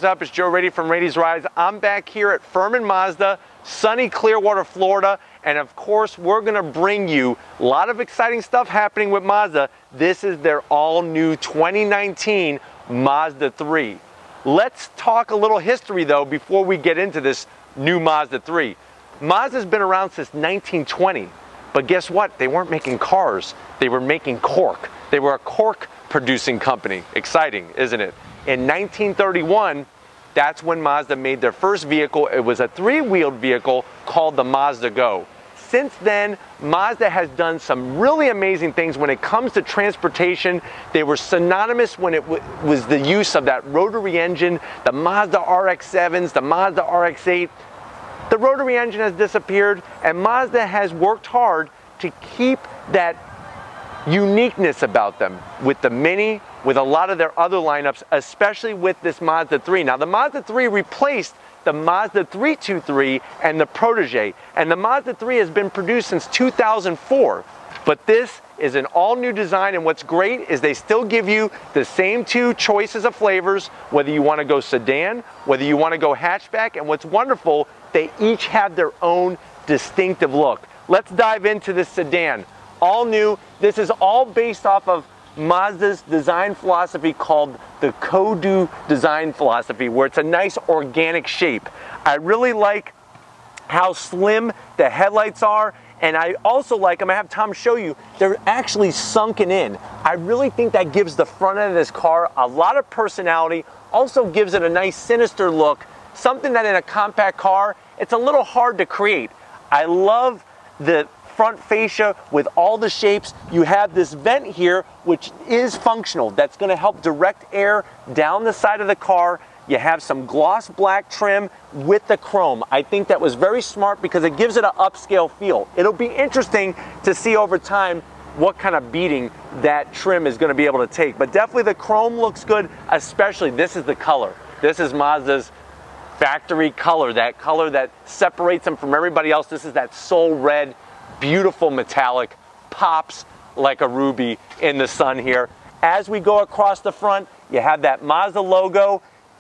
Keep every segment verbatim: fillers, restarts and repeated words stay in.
is up? It's Joe Raiti from Raiti's Rides. I'm back here at Furman Mazda, sunny Clearwater, Florida, and of course we're going to bring you a lot of exciting stuff happening with Mazda. This is their all-new twenty nineteen Mazda three. Let's talk a little history though before we get into this new Mazda three. Mazda's been around since nineteen twenty, but guess what? They weren't making cars, they were making cork. They were a cork producing company. Exciting, isn't it? In nineteen thirty-one, that's when Mazda made their first vehicle. It was a three-wheeled vehicle called the Mazda Go. Since then, Mazda has done some really amazing things when it comes to transportation. They were synonymous when it w was the use of that rotary engine, the Mazda R X sevens, the Mazda R X eight. The rotary engine has disappeared, and Mazda has worked hard to keep that uniqueness about them with the Mini, with a lot of their other lineups, especially with this Mazda three. Now, the Mazda three replaced the Mazda three twenty-three and the Protege, and the Mazda three has been produced since two thousand four. But this is an all-new design, and what's great is they still give you the same two choices of flavors, whether you want to go sedan, whether you want to go hatchback, and what's wonderful, they each have their own distinctive look. Let's dive into this sedan. All new. This is all based off of Mazda's design philosophy called the Kodo design philosophy, where it's a nice organic shape. I really like how slim the headlights are, and I also like, I'm gonna have Tom show you, they're actually sunken in. I really think that gives the front end of this car a lot of personality, also gives it a nice sinister look, something that in a compact car, it's a little hard to create. I love the front fascia with all the shapes. You have this vent here, which is functional. That's going to help direct air down the side of the car. You have some gloss black trim with the chrome. I think that was very smart because it gives it an upscale feel. It'll be interesting to see over time what kind of beating that trim is going to be able to take. But definitely the chrome looks good, especially this is the color. This is Mazda's factory color, that color that separates them from everybody else. This is that soul red, beautiful metallic, pops like a ruby in the sun here. As we go across the front, you have that Mazda logo,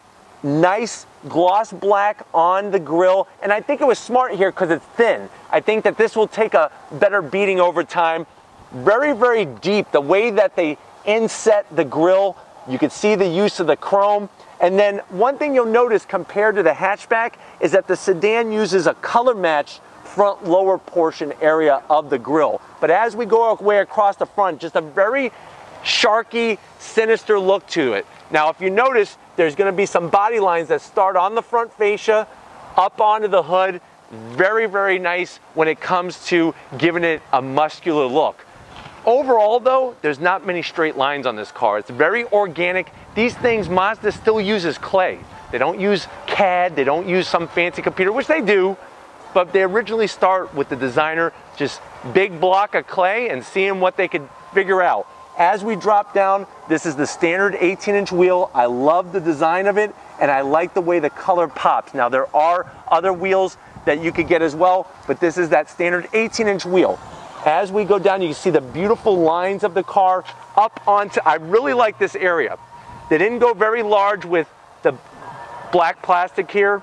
nice gloss black on the grille, and I think it was smart here because it's thin. I think that this will take a better beating over time. Very, very deep, the way that they inset the grille, you can see the use of the chrome. And then one thing you'll notice compared to the hatchback is that the sedan uses a color match front lower portion area of the grille. But as we go away across the front, just a very sharky, sinister look to it. Now, if you notice, there's going to be some body lines that start on the front fascia, up onto the hood. Very, very nice when it comes to giving it a muscular look. Overall, though, there's not many straight lines on this car. It's very organic. These things, Mazda still uses clay. They don't use C A D, they don't use some fancy computer, which they do, but they originally start with the designer, just big block of clay and seeing what they could figure out. As we drop down, this is the standard eighteen inch wheel. I love the design of it, and I like the way the color pops. Now, there are other wheels that you could get as well, but this is that standard eighteen inch wheel. As we go down, you can see the beautiful lines of the car up onto, I really like this area. They didn't go very large with the black plastic here.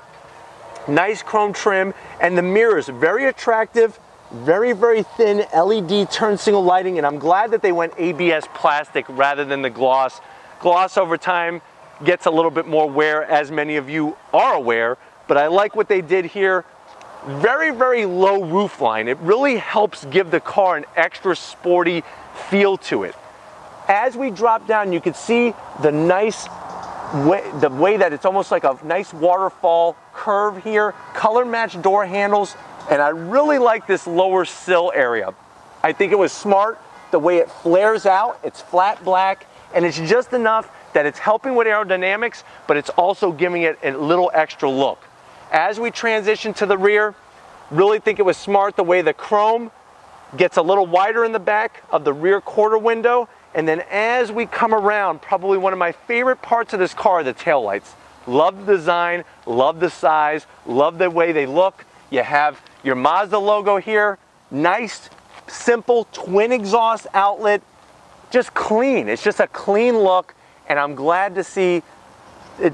Nice chrome trim, and the mirrors, very attractive, very, very thin L E D turn signal lighting, and I'm glad that they went A B S plastic rather than the gloss. Gloss over time gets a little bit more wear, as many of you are aware, but I like what they did here. Very, very low roof line. It really helps give the car an extra sporty feel to it. As we drop down, you can see the nice way, the way that it's almost like a nice waterfall curve here, color matched door handles, and I really like this lower sill area. I think it was smart the way it flares out. It's flat black, and it's just enough that it's helping with aerodynamics, but it's also giving it a little extra look. As we transition to the rear, really think it was smart the way the chrome gets a little wider in the back of the rear quarter window. And then as we come around, probably one of my favorite parts of this car are the taillights. Love the design, love the size, love the way they look. You have your Mazda logo here, nice, simple twin exhaust outlet, just clean. It's just a clean look, and I'm glad to see it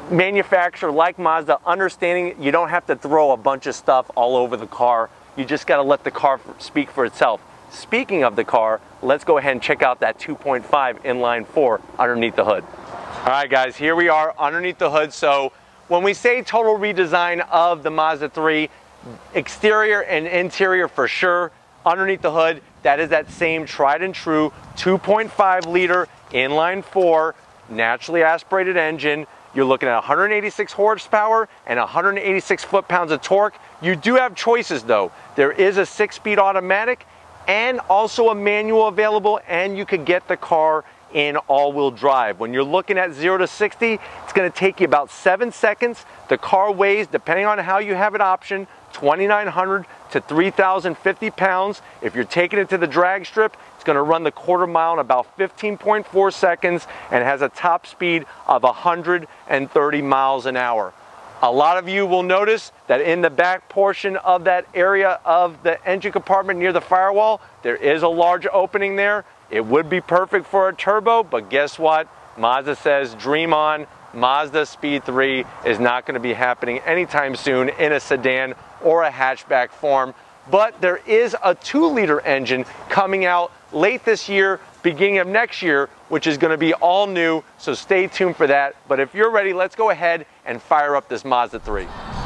manufacturer like Mazda understanding you don't have to throw a bunch of stuff all over the car. You just got to let the car speak for itself. Speaking of the car, let's go ahead and check out that two point five inline four underneath the hood. All right guys, here we are underneath the hood. So when we say total redesign of the Mazda three, exterior and interior for sure, underneath the hood, that is that same tried and true two point five liter inline four naturally aspirated engine. You're looking at one hundred eighty-six horsepower and one hundred eighty-six foot-pounds of torque. You do have choices though. There is a six-speed automatic and also a manual available, and you could get the car in all-wheel drive. When you're looking at zero to sixty, it's gonna take you about seven seconds. The car weighs, depending on how you have it optioned, twenty-nine hundred to three thousand fifty pounds. If you're taking it to the drag strip, it's gonna run the quarter mile in about fifteen point four seconds and has a top speed of one hundred thirty miles an hour. A lot of you will notice that in the back portion of that area of the engine compartment near the firewall, there is a large opening there. It would be perfect for a turbo, but guess what? Mazda says dream on. Mazda Speed three is not going to be happening anytime soon in a sedan or a hatchback form. But there is a two liter engine coming out late this year, beginning of next year, which is going to be all new, so stay tuned for that. But if you're ready, let's go ahead and fire up this Mazda three.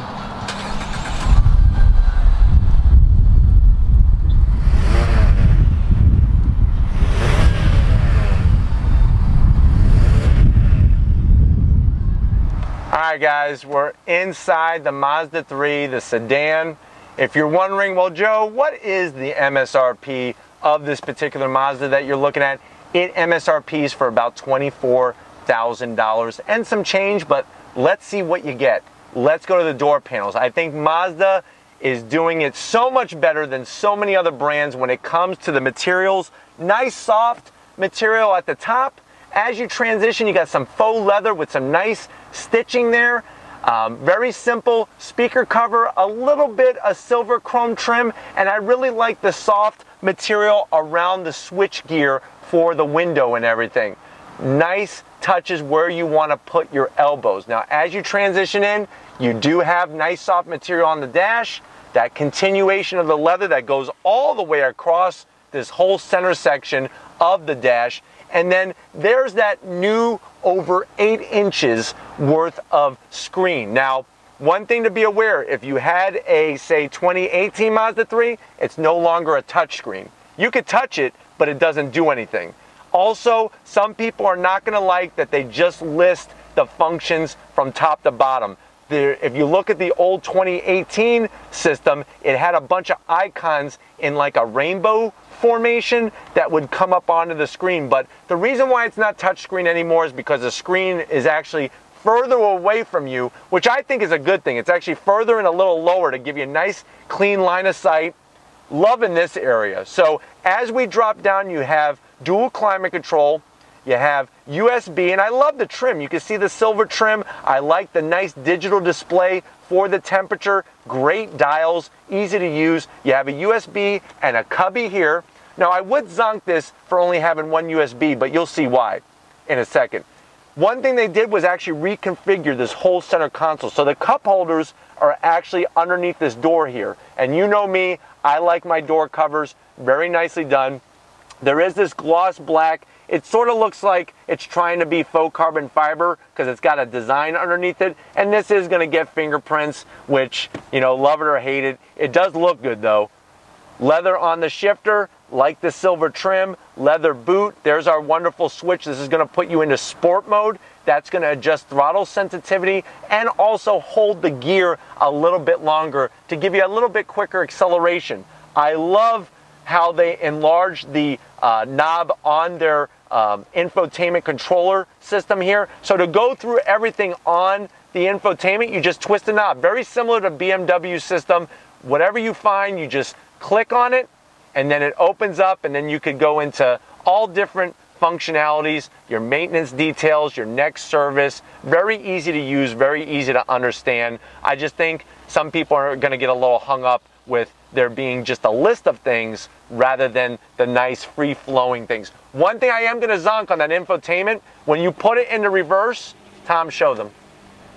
Alright guys, we're inside the Mazda three, the sedan. If you're wondering, well Joe, what is the M S R P of this particular Mazda that you're looking at? It M S R Ps for about twenty-four thousand dollars and some change, but let's see what you get. Let's go to the door panels. I think Mazda is doing it so much better than so many other brands when it comes to the materials. Nice soft material at the top. As you transition, you got some faux leather with some nice stitching there. Um, very simple speaker cover, a little bit of silver chrome trim, and I really like the soft material around the switch gear for the window and everything. Nice touches where you want to put your elbows. Now, as you transition in, you do have nice soft material on the dash, that continuation of the leather that goes all the way across this whole center section of the dash. And then there's that new over eight inches worth of screen. Now, one thing to be aware, if you had a, say, twenty eighteen Mazda three, it's no longer a touch screen. You could touch it, but it doesn't do anything. Also, some people are not gonna like that they just list the functions from top to bottom. There, if you look at the old twenty eighteen system, it had a bunch of icons in like a rainbow formation that would come up onto the screen. But the reason why it's not touchscreen anymore is because the screen is actually further away from you, which I think is a good thing. It's actually further and a little lower to give you a nice clean line of sight. Loving this area. So as we drop down, you have dual climate control, you have U S B, and I love the trim. You can see the silver trim. I like the nice digital display for the temperature. Great dials, easy to use. You have a U S B and a cubby here. Now, I would zonk this for only having one U S B, but you'll see why in a second. One thing they did was actually reconfigure this whole center console. So the cup holders are actually underneath this door here. And you know me, I like my door covers, very nicely done. There is this gloss black. It sort of looks like it's trying to be faux carbon fiber because it's got a design underneath it. And this is gonna get fingerprints, which, you know, love it or hate it. It does look good though. Leather on the shifter, like the silver trim, leather boot. There's our wonderful switch. This is gonna put you into sport mode. That's gonna adjust throttle sensitivity and also hold the gear a little bit longer to give you a little bit quicker acceleration. I love how they enlarged the uh, knob on their um, infotainment controller system here. So to go through everything on the infotainment, you just twist the knob. Very similar to B M W's system. Whatever you find, you just click on it, and then it opens up, and then you could go into all different functionalities, your maintenance details, your next service. Very easy to use, very easy to understand. I just think some people are gonna get a little hung up with there being just a list of things rather than the nice free-flowing things. One thing I am gonna zonk on that infotainment, when you put it into reverse, Tom, show them.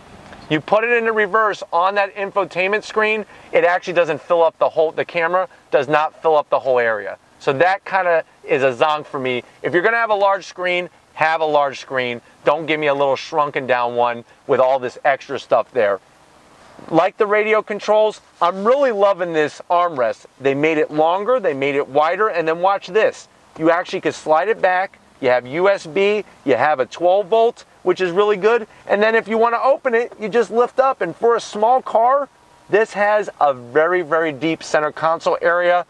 You put it into reverse on that infotainment screen, it actually doesn't fill up the whole, the camera does not fill up the whole area. So that kind of is a zonk for me. If you're gonna have a large screen, have a large screen. Don't give me a little shrunken down one with all this extra stuff there. Like the radio controls, I'm really loving this armrest. They made it longer, they made it wider, and then watch this. You actually can slide it back, you have U S B, you have a twelve volt, which is really good, and then if you want to open it, you just lift up, and for a small car, this has a very, very deep center console area.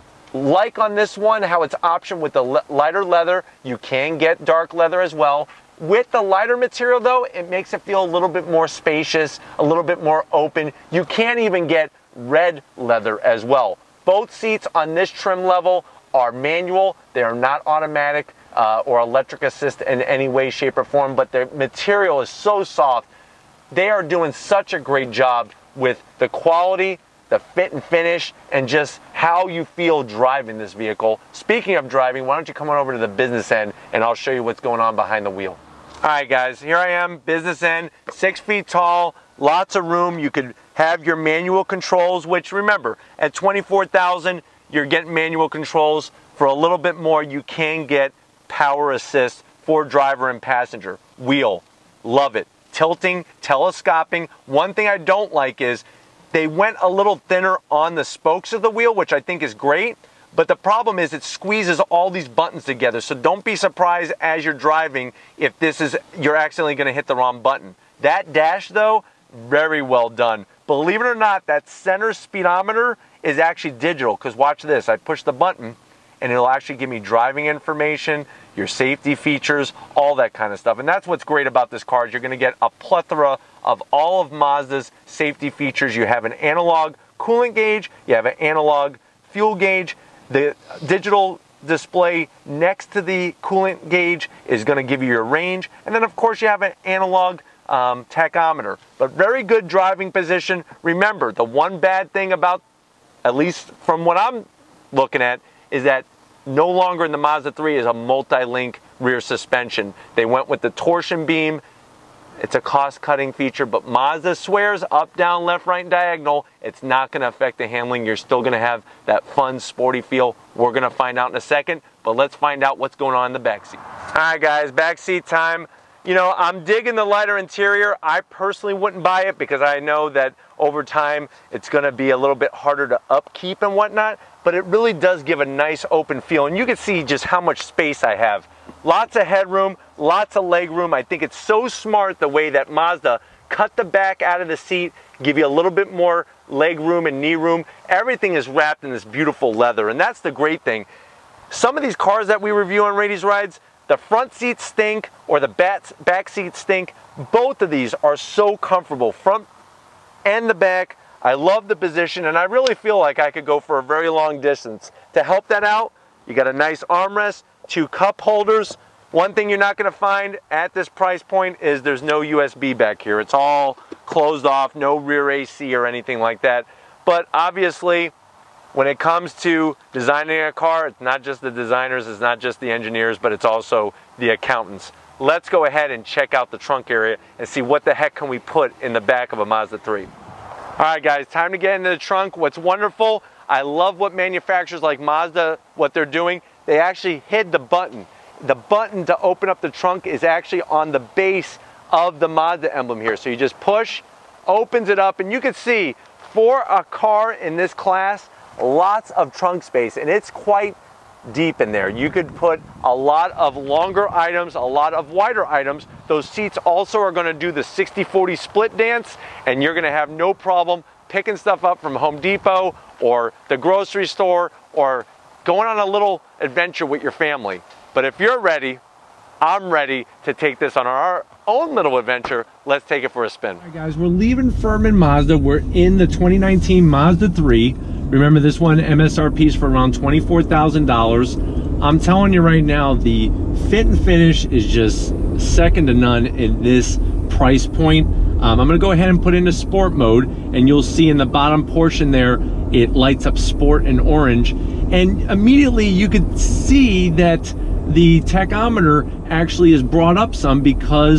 Like on this one, how it's optioned with the lighter leather, you can get dark leather as well. With the lighter material though, it makes it feel a little bit more spacious, a little bit more open. You can't even get red leather as well. Both seats on this trim level are manual. They are not automatic uh, or electric assist in any way, shape, or form, but the material is so soft. They are doing such a great job with the quality, the fit and finish, and just how you feel driving this vehicle. Speaking of driving, why don't you come on over to the business end and I'll show you what's going on behind the wheel. All right guys, here I am, business end, six feet tall, lots of room. You could have your manual controls, which remember, at twenty-four thousand, you're getting manual controls. For a little bit more, you can get power assist for driver and passenger. Wheel, love it. Tilting, telescoping. One thing I don't like is they went a little thinner on the spokes of the wheel, which I think is great. But the problem is it squeezes all these buttons together. So don't be surprised as you're driving if this is, you're accidentally gonna hit the wrong button. That dash though, very well done. Believe it or not, that center speedometer is actually digital, because watch this, I push the button and it'll actually give me driving information, your safety features, all that kind of stuff. And that's what's great about this car, is you're gonna get a plethora of all of Mazda's safety features. You have an analog coolant gauge, you have an analog fuel gauge. The digital display next to the coolant gauge is going to give you your range, and then of course you have an analog um, tachometer. But very good driving position. Remember, the one bad thing about, at least from what I'm looking at, is that no longer in the Mazda three is a multi-link rear suspension. They went with the torsion beam. It's a cost-cutting feature, but Mazda swears up, down, left, right, and diagonal, it's not going to affect the handling. You're still going to have that fun, sporty feel. We're going to find out in a second, but let's find out what's going on in the backseat. All right, guys, backseat time. You know, I'm digging the lighter interior. I personally wouldn't buy it because I know that over time it's going to be a little bit harder to upkeep and whatnot, but it really does give a nice open feel, and you can see just how much space I have. Lots of headroom, lots of leg room. I think it's so smart the way that Mazda cut the back out of the seat, give you a little bit more leg room and knee room. Everything is wrapped in this beautiful leather, and that's the great thing. Some of these cars that we review on Raiti's Rides, the front seats stink or the back seats stink. Both of these are so comfortable, front and the back. I love the position, and I really feel like I could go for a very long distance. To help that out, you got a nice armrest, two cup holders. One thing you're not going to find at this price point is there's no U S B back here. It's all closed off, no rear A C or anything like that. But obviously, when it comes to designing a car, it's not just the designers, it's not just the engineers, but it's also the accountants. Let's go ahead and check out the trunk area and see what the heck can we put in the back of a Mazda three. All right, guys, time to get into the trunk. What's wonderful, I love what manufacturers like Mazda, what they're doing. They actually hid the button. The button to open up the trunk is actually on the base of the Mazda emblem here. So you just push, opens it up, and you can see for a car in this class, lots of trunk space, and it's quite deep in there. You could put a lot of longer items, a lot of wider items. Those seats also are going to do the sixty forty split dance, and you're going to have no problem picking stuff up from Home Depot or the grocery store or going on a little adventure with your family. But if you're ready, I'm ready to take this on our own little adventure. Let's take it for a spin. All right, guys, we're leaving Furman Mazda. We're in the twenty nineteen Mazda three. Remember, this one M S R P is for around twenty-four thousand dollars. I'm telling you right now, the fit and finish is just second to none in this price point. Um, I'm gonna go ahead and put into sport mode, and you'll see in the bottom portion there, it lights up sport and orange. And immediately you could see that the tachometer actually is brought up some because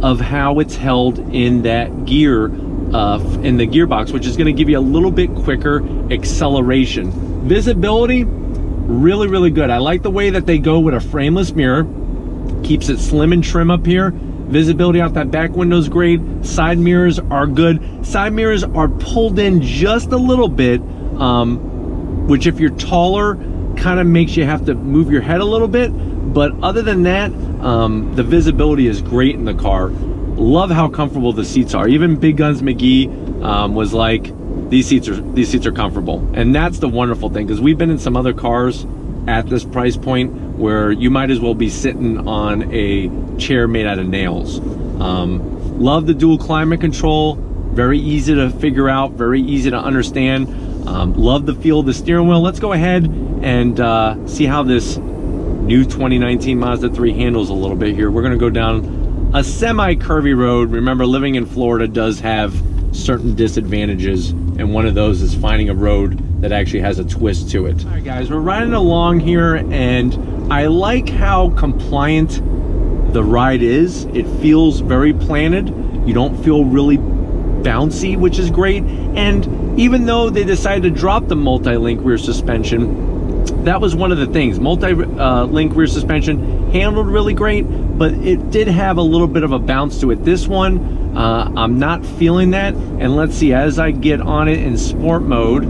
of how it's held in that gear, uh, in the gearbox, which is going to give you a little bit quicker acceleration. Visibility, really, really good. I like the way that they go with a frameless mirror. Keeps it slim and trim up here. Visibility out that back window is great. Side mirrors are good. Side mirrors are pulled in just a little bit, um, which if you're taller, kind of makes you have to move your head a little bit. But other than that, um, the visibility is great in the car. Love how comfortable the seats are. Even Big Guns McGee um, was like, these seats are these seats are comfortable, and that's the wonderful thing, because we've been in some other cars at this price point where you might as well be sitting on a chair made out of nails. Um, love the dual climate control, very easy to figure out, very easy to understand. Um, love the feel of the steering wheel. Let's go ahead and uh, see how this new twenty nineteen Mazda three handles a little bit here. We're gonna go down a semi-curvy road. Remember, living in Florida does have certain disadvantages, and one of those is finding a road that actually has a twist to it. All right, guys, we're riding along here, and I like how compliant the ride is. It feels very planted. You don't feel really bouncy, which is great. And even though they decided to drop the multi-link rear suspension, that was one of the things. Multi-link uh, rear suspension handled really great, but it did have a little bit of a bounce to it. This one, uh, I'm not feeling that. And let's see, as I get on it in sport mode,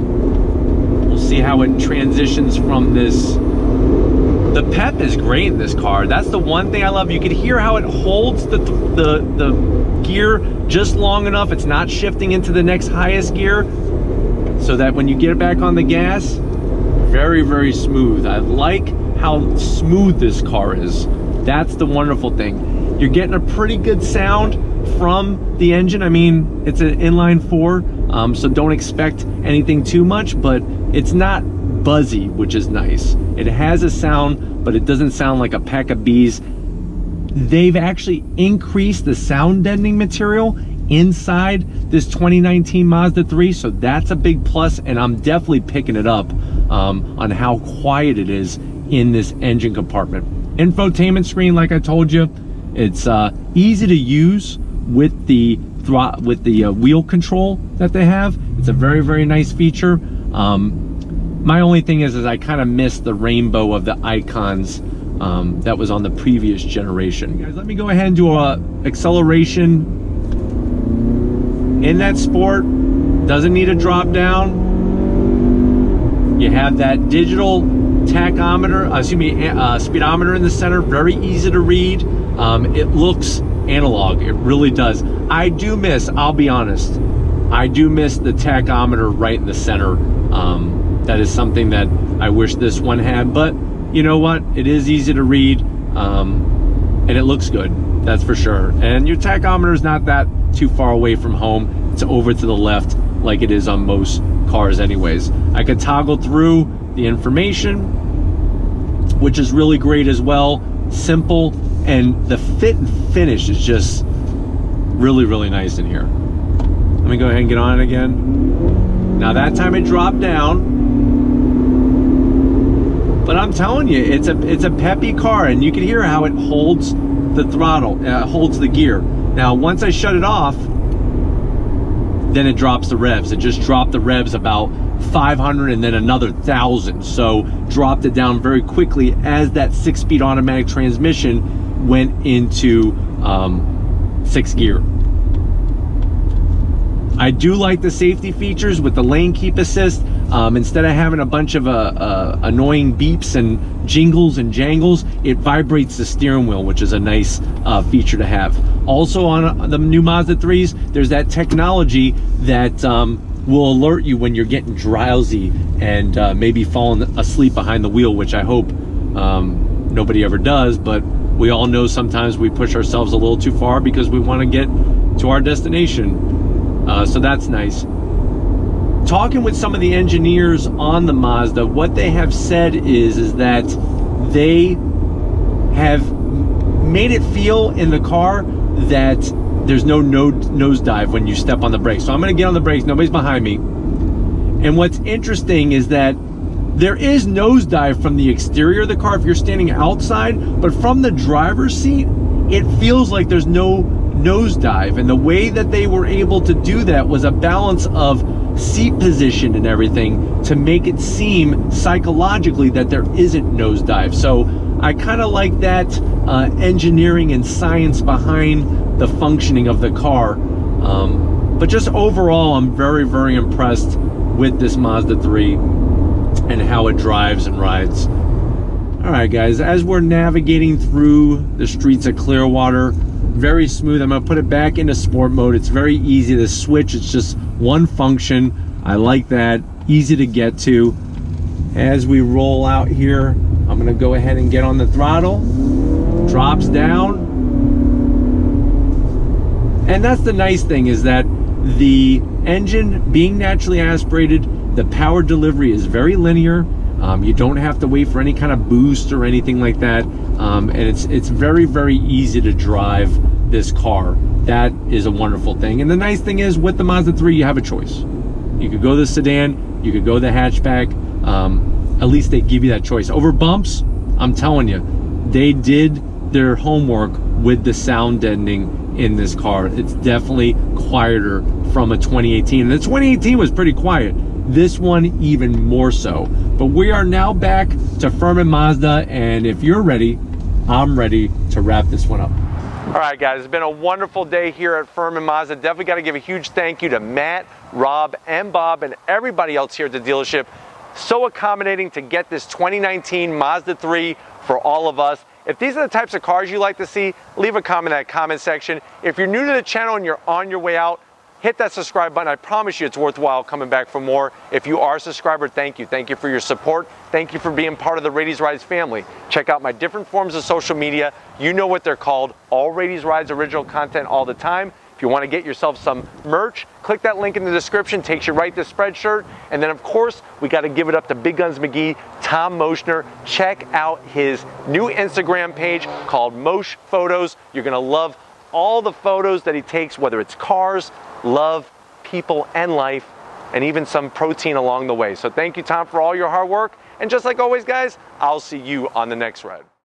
we'll see how it transitions from this. The pep is great in this car. That's the one thing I love. You can hear how it holds the, the, the gear just long enough. It's not shifting into the next highest gear, so that when you get back on the gas, very, very smooth. I like how smooth this car is. That's the wonderful thing. You're getting a pretty good sound from the engine. I mean, it's an inline four, um, so don't expect anything too much, but it's not buzzy, which is nice. It has a sound, but it doesn't sound like a pack of bees. They've actually increased the sound deadening material inside this twenty nineteen Mazda three, so that's a big plus, and I'm definitely picking it up um, on how quiet it is in this engine compartment. Infotainment screen, like I told you, it's uh, easy to use with the with the uh, wheel control that they have. It's a very, very nice feature. Um, my only thing is, is I kind of miss the rainbow of the icons um, that was on the previous generation. Guys, let me go ahead and do a acceleration in that sport. Doesn't need a drop down. You have that digital tachometer, uh, excuse me, uh, speedometer in the center. Very easy to read. Um, it looks analog. It really does. I do miss, I'll be honest, I do miss the tachometer right in the center. Um, that is something that I wish this one had, but you know what? It is easy to read, um, and it looks good. That's for sure. And your tachometer is not that too far away from home. It's over to the left like it is on most cars anyways. I could toggle through the information, which is really great as well. Simple, and the fit and finish is just really, really nice in here. Let me go ahead and get on it again. Now that time it dropped down, but I'm telling you, it's a it's a peppy car, and you can hear how it holds the throttle, uh, holds the gear. Now once I shut it off, then it drops the revs. It just dropped the revs about five hundred and then another thousand. So dropped it down very quickly as that six-speed automatic transmission went into um, sixth gear. I do like the safety features with the lane keep assist. Um, instead of having a bunch of uh, uh, annoying beeps and jingles and jangles, it vibrates the steering wheel, which is a nice uh, feature to have. Also on uh, the new Mazda threes, there's that technology that um, will alert you when you're getting drowsy and uh, maybe falling asleep behind the wheel, which I hope um, nobody ever does, but we all know sometimes we push ourselves a little too far because we want to get to our destination. Uh, so that's nice. Talking with some of the engineers on the Mazda, what they have said is, is that they have made it feel in the car that there's no nosedive when you step on the brakes. So I'm gonna get on the brakes, nobody's behind me. And what's interesting is that there is nosedive from the exterior of the car if you're standing outside, but from the driver's seat, it feels like there's no nosedive. And the way that they were able to do that was a balance of seat position and everything to make it seem psychologically that there isn't nosedive. So I kind of like that uh, engineering and science behind the functioning of the car. Um, but just overall, I'm very, very impressed with this Mazda three and how it drives and rides. All right, guys, as we're navigating through the streets of Clearwater, very smooth. I'm gonna put it back into sport mode. It's very easy to switch. It's just one function. I like that, easy to get to. As we roll out here, I'm gonna go ahead and get on the throttle. Drops down. And that's the nice thing, is that the engine being naturally aspirated, the power delivery is very linear. Um, you don't have to wait for any kind of boost or anything like that. Um, and it's it's very, very easy to drive this car. That is a wonderful thing. And the nice thing is, with the Mazda three, you have a choice. You could go the sedan, you could go the hatchback. Um, at least they give you that choice. Over bumps, I'm telling you, they did their homework with the sound deadening in this car. It's definitely quieter from a twenty eighteen. And the twenty eighteen was pretty quiet. This one even more so. But we are now back to Furman Mazda, and if you're ready, I'm ready to wrap this one up. All right, guys, it's been a wonderful day here at Furman Mazda. Definitely got to give a huge thank you to Matt, Rob, and Bob, and everybody else here at the dealership. So accommodating to get this twenty nineteen Mazda three for all of us. If these are the types of cars you like to see, leave a comment in that comment section. If you're new to the channel and you're on your way out, hit that subscribe button. I promise you it's worthwhile coming back for more. If you are a subscriber, thank you. Thank you for your support. Thank you for being part of the Radies Rides family. Check out my different forms of social media. You know what they're called. All Radies Rides original content all the time. If you want to get yourself some merch, click that link in the description. Takes you right to Spreadshirt. And then, of course, we got to give it up to Big Guns McGee, Tom Moschner. Check out his new Instagram page called Mosh Photos. You're going to love all the photos that he takes, whether it's cars, love, people, and life, and even some protein along the way. So thank you, Tom, for all your hard work. And just like always, guys, I'll see you on the next ride.